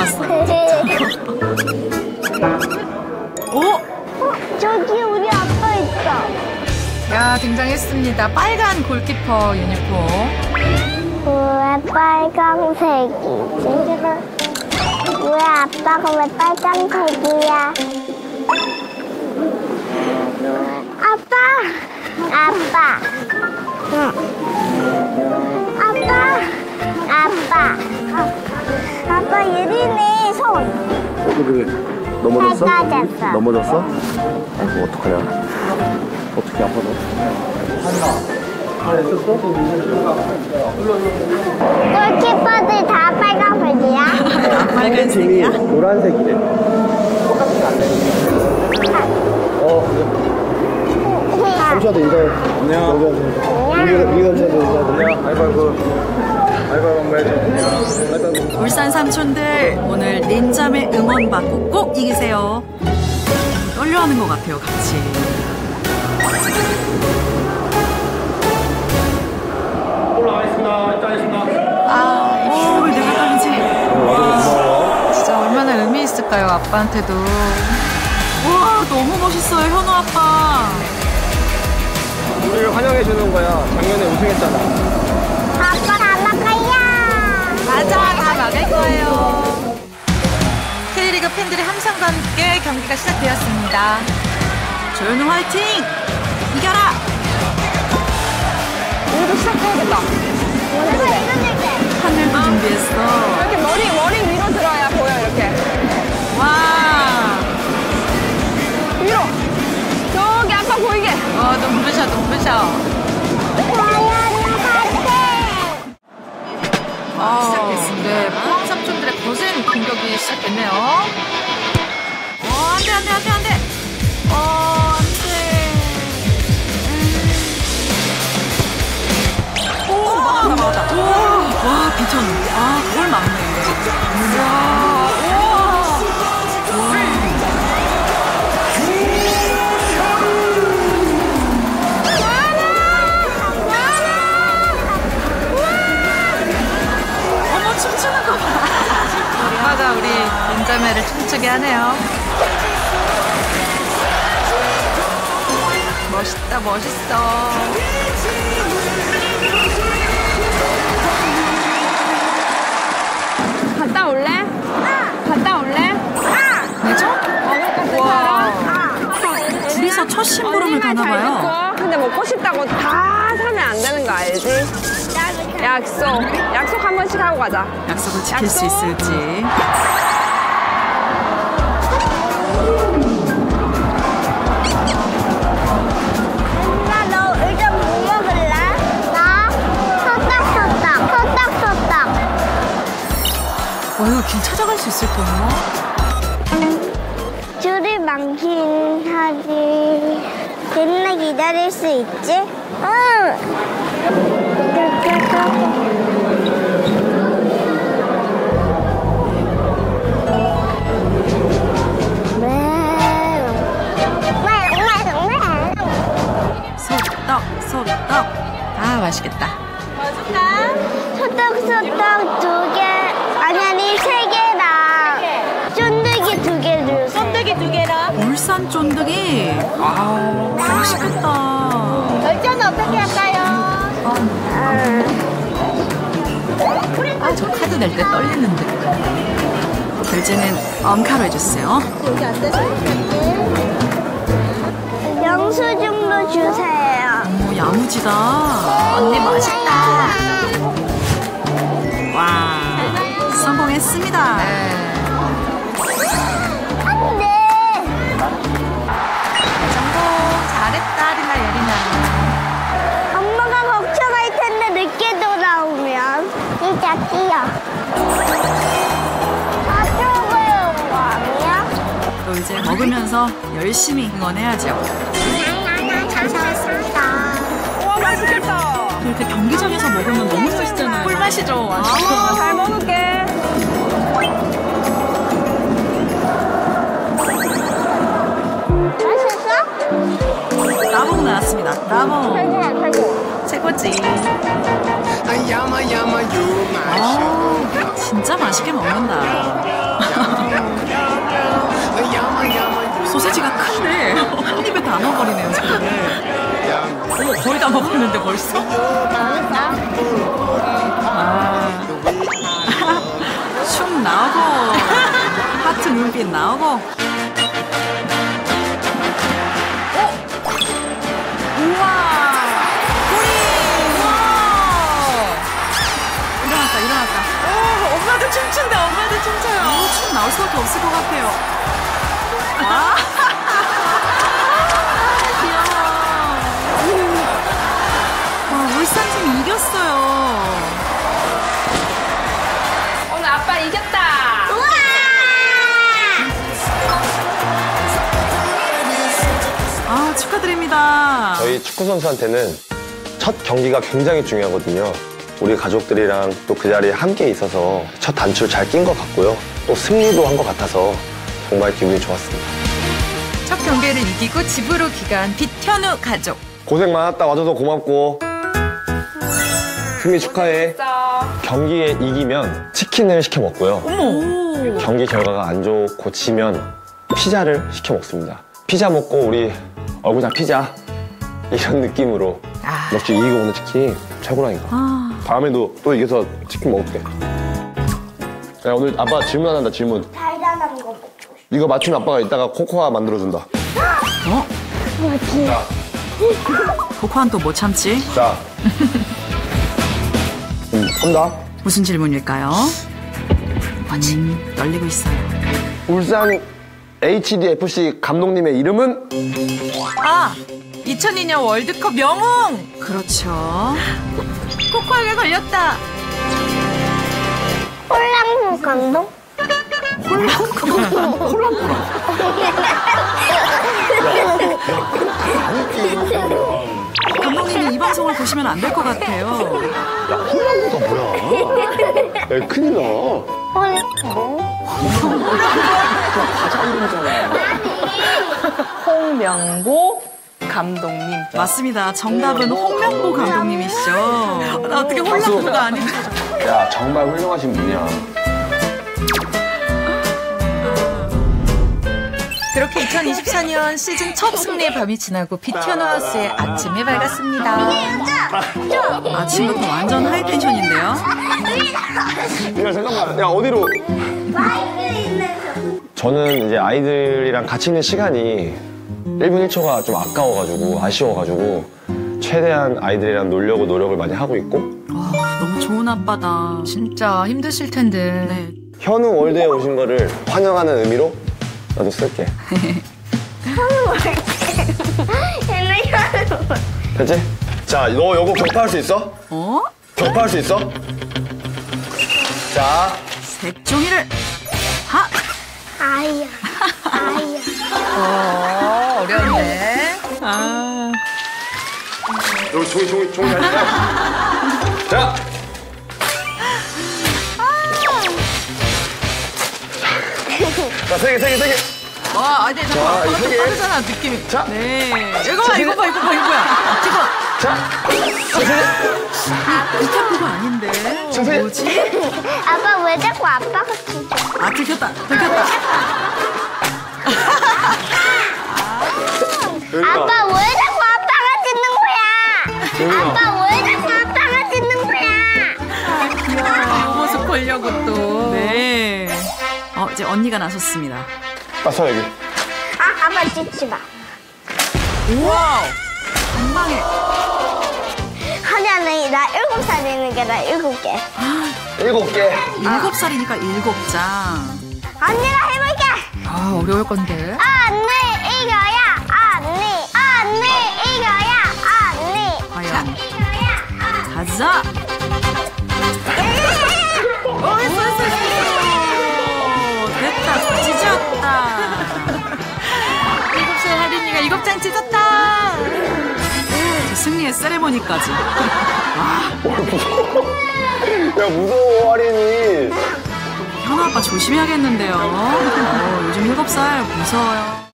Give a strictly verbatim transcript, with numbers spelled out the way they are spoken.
미쳤어요, 진짜. 오! 어? 저기 우리 아빠 있다. 야, 등장했습니다. 빨간 골키퍼 유니폼. 왜 빨강색이지? 왜 아빠가 왜 빨강색이야? 아빠! 아빠! 응. 아빠! 아빠! 아빠 예린이 손! 왜 넘어졌어? 깎아졌어. 넘어졌어? 아이고 어떡하냐. 어떻게 아파서. 골키퍼들 다 빨강색이야? 빨간색이야? 노란색이래. 똑같이 안 되는데. 어. 삼촌도 인사. 안녕. 미건씨도 인사. 안녕. 아이고 아이고 아이고. 울산 삼촌들 오늘 닌자매 응원 받고 꼭 이기세요. 떨려하는 것 같아요, 같이. 올라가겠습니다. 일단 하겠습니다. 아, 오, 왜 내가 떨리지? 와, 진짜 얼마나 의미 있을까요, 아빠한테도. 우와, 너무 멋있어요, 현우 아빠. 우리를 환영해 주는 거야. 작년에 우승했잖아. 아빠 다 막아야! 맞아, 다 막을 거예요. K리그 팬들의 함성과 함께 경기가 시작되었습니다. 조현우 화이팅! 이겨라! 우리도 시작해야겠다. 하늘도 준비했어. 이렇게 머리, 머리 위로 들어야 보여, 이렇게. 와! 위로! 저기 아빠 보이게! 어, 눈부셔, 눈부셔. 아, 시작됐습니다. 네, 포항 삼촌들의 거센 공격이 시작됐네요. 어, 안 돼, 안 돼, 안 돼, 안 돼. 어, 안 돼. 음. 오, 막았다, 막았다. 오, 와, 비쳤는데. 아, 그걸 막네. 와, 우와. 어머, 춤추는 거 봐. 우리 화가 우리 닌자매를 춤추게 하네요. 멋있다, 멋있어. 갔다 올래? 갔다 올래? 그죠? 먹을 것들 와. 사러? 둘이서 첫 심부름을 언니만 잘 가나봐요. 듣고, 근데 먹고 싶다고 다 사면 안 되는 거 알지? 약속. 약속 한 번씩 하고 가자. 약속을 지킬 수 약속. 있을지. 엄마 너 의자 뭐 먹을래? 나? 소떡소떡 소떡소떡. 어, 이거 길 찾아갈 수 있을까요? 줄이 많긴 하지. 됐나 기다릴 수 있지? 응. 소떡, 소떡. 아, 맛있겠다. 소떡소떡 두 개, 아니 아니 세 개랑 쫀득이 두 개 주세요. 쫀득이 두 개랑. 울산 쫀득이. 아, 맛있겠다. 결제는 어떻게 할까요? 아, 저 카드 낼 때 떨리는데. 결제는 엄카로 해주세요. 여기 앉아서 영수증도 주세요. 오, 야무지다. 언니 멋있다. 와, 성공했습니다. 안돼. 성공. 잘했다, 리나 예린아. 엄마가 걱정할 텐데 늦게 돌아오면 진짜 뛰어. 다 쪼그려 온거 아니야? 또 이제 먹으면서 열심히 응원해야죠. 잘 살았습니다. 우와, 맛있겠다. 이렇게 경기장에서 먹으면 너무 맛있잖아요. 꿀맛이죠, 완전. 아, 잘 먹을게. 맛있어? 나봉 나왔습니다. 나봉. 최고야, 최고. 최고지. I am, I am, you, my 아, 진짜 맛있게 먹는다. 소세지가 큰데 한 입에 다 넣어버리네요, 지금. 어머, 거의 다 먹었는데 벌써? 아. 춤 나오고 하트 눈빛 나오고. 어? 우와! 꼬리! 우와! 일어났다, 일어났다. 오, 엄마도 춤춘다, 엄마도 춤춰요. 오, 춤 나올 수밖에 없을 것 같아요. 아! 귀여워. 와, 울산팀 이겼어요. 오늘 아빠 이겼다. 아, 축하드립니다. 저희 축구 선수한테는 첫 경기가 굉장히 중요하거든요. 우리 가족들이랑 또 그 자리에 함께 있어서 첫 단추를 잘 낀 것 같고요. 또 승리도 한 것 같아서 정말 기분이 좋았습니다. 첫 경기를 이기고 집으로 귀가한 빛현우 가족. 고생 많았다. 와줘서 고맙고. 승리 축하해. 경기에 이기면 치킨을 시켜 먹고요. 어머. 경기 결과가 안 좋고 지면 피자를 시켜 먹습니다. 피자 먹고 우리 얼굴 피자 이런 느낌으로 아. 역시 이기고 오는 치킨이 최고라니까. 아. 다음에도 또 이겨서 치킨 먹을게. 야, 오늘 아빠 질문 하나 한다. 질문. 달달한 거 먹고 싶어. 이거 맞추면 아빠가 이따가 코코아 만들어준다. 어? 자, 코코아는 또 못 참지? 자. 음, 한다. 무슨 질문일까요? 음, 떨리고 있어요. 울산 에이치디에프씨 감독님의 이름은? 아! 이천이 년 월드컵 영웅! 그렇죠. 코코아가 걸렸다. 홀랑구 감독? 감독님이 이 방송을 보시면 안 될 것 같아요. 홀랑구가 뭐야? 야, 큰일 나. 홀랑구? 홍명보 감독님. 맞습니다. 정답은 홍명보 감독님이시죠. 나 어떻게 홀랑구가 아닌지. 야, 정말 훌륭하신 분이야. 그렇게 이천이십사 년 시즌 첫 승리의 밤이 지나고 빛현우 하우스의 아침이 밝았습니다. 아침부터 완전 하이텐션인데요. 야, 잠깐만. 야, 어디로? 저는 이제 아이들이랑 같이 있는 시간이 일 분 일 초가 좀 아까워가지고, 아쉬워가지고, 최대한 아이들이랑 놀려고 노력을 많이 하고 있고. 아, 너무 좋은 아빠다. 진짜 힘드실 텐데. 네. 현우 월드에 오신 거를 환영하는 의미로 나도 쓸게. 옛날 현우. 됐지? 자, 너 요거 격파할 수 있어? 어? 격파할 수 있어? 자. 색종이를 하! 아이야. 아이야. 어, 어려운데. 아. 여기 종이, 종이, 종이 잘 자. 자. 자, 세 개, 세 개, 세 개. 와, 아니, 잠깐 자, 아빠가 이 좀 세 개. 빠르잖아, 느낌이. 자. 네. 이거 봐, 이거 봐, 이거 봐, 이거 뭐야. 지금. 자. 자, 세 개. 이탈표가 아닌데. 자, 세 개. 뭐지? 아빠 왜 자꾸 아빠가 진짜. 아, 들켰다, 들켰다. 아빠 왜 자꾸 아빠가 짖는 거야? 아빠 왜 자꾸 아빠가 짖는 거야? 귀여워. 모습 보려고 또. 네. 어, 이제 언니가 나섰습니다. 아, 서 여기. 아, 아빠 짖지 마. 와우. 한 방에. 하냐는 나 일곱 살 되는 게 나 일곱 개. 일곱 개. 일곱 살이니까 일곱 장. 언니가 해볼게. 아, 어려울 건데. 언니 이거야. 언니. 언니 이거야. 언니. 과연. 이거야. 가자. 어, 했어, 했어, 했어. 됐다. 찢었다. 일곱 살 할인이가 일곱 장 찢었다. 네, 승리의 세레모니까지. 뭘 무서워. 야, 무서워, 할인이. 현우 아빠 조심해야겠는데요. 어, 요즘 일곱 살 무서워요.